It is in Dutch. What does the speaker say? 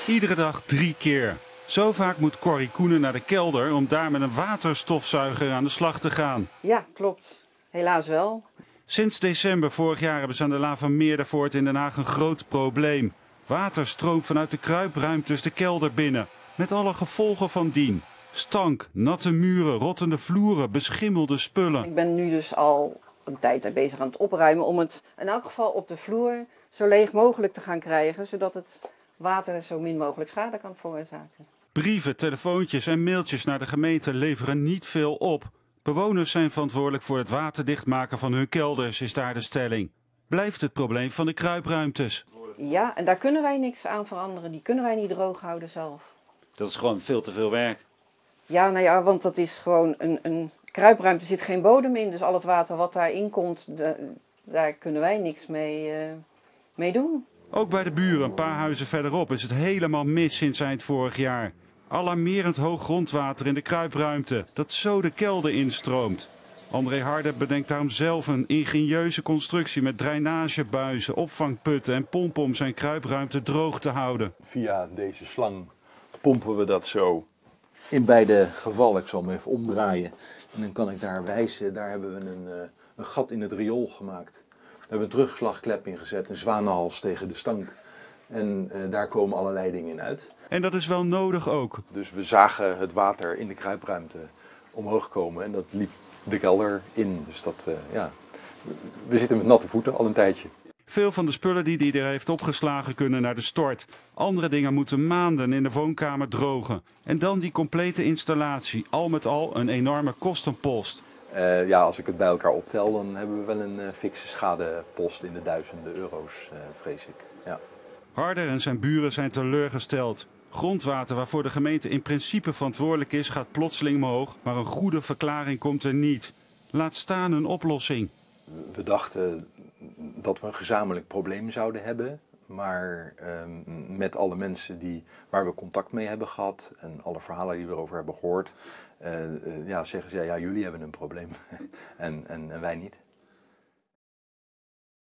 Iedere dag 3 keer. Zo vaak moet Corrie Koenen naar de kelder om daar met een waterstofzuiger aan de slag te gaan. Ja, klopt. Helaas wel. Sinds december vorig jaar hebben ze aan de Laan van Meerdervoort in Den Haag een groot probleem. Water stroomt vanuit de kruipruimtes de kelder binnen, met alle gevolgen van dien. Stank, natte muren, rottende vloeren, beschimmelde spullen. Ik ben nu dus al een tijd bezig aan het opruimen om het in elk geval op de vloer zo leeg mogelijk te gaan krijgen, zodat het water zo min mogelijk schade kan veroorzaken. Brieven, telefoontjes en mailtjes naar de gemeente leveren niet veel op. Bewoners zijn verantwoordelijk voor het waterdichtmaken van hun kelders, is daar de stelling. Blijft het probleem van de kruipruimtes. Ja, en daar kunnen wij niks aan veranderen. Die kunnen wij niet droog houden zelf. Dat is gewoon veel te veel werk. Ja, nou ja, want dat is gewoon een kruipruimte, zit geen bodem in. Dus al het water wat daarin komt, daar kunnen wij niks mee doen. Ook bij de buren, een paar huizen verderop, is het helemaal mis sinds eind vorig jaar. Alarmerend hoog grondwater in de kruipruimte, dat zo de kelder instroomt. André Harder bedenkt daarom zelf een ingenieuze constructie met drainagebuizen, opvangputten en pompen om zijn kruipruimte droog te houden. Via deze slang pompen we dat zo in beide gevallen. Ik zal hem even omdraaien en dan kan ik daar wijzen. Daar hebben we een gat in het riool gemaakt. Daar hebben we een terugslagklep in gezet, een zwanenhals tegen de stank. En daar komen allerlei dingen in uit. En dat is wel nodig ook. Dus we zagen het water in de kruipruimte omhoog komen en dat liep de kelder in. Dus we zitten met natte voeten al een tijdje. Veel van de spullen die hij er heeft opgeslagen kunnen naar de stort. Andere dingen moeten maanden in de woonkamer drogen. En dan die complete installatie. Al met al een enorme kostenpost. Als ik het bij elkaar optel, dan hebben we wel een fikse schadepost in de duizenden euro's, vrees ik. Ja. Harder en zijn buren zijn teleurgesteld. Grondwater waarvoor de gemeente in principe verantwoordelijk is, gaat plotseling omhoog. Maar een goede verklaring komt er niet. Laat staan een oplossing. We dachten dat we een gezamenlijk probleem zouden hebben. Maar met alle mensen waar we contact mee hebben gehad en alle verhalen die we erover hebben gehoord, zeggen ze, ja, jullie hebben een probleem en wij niet.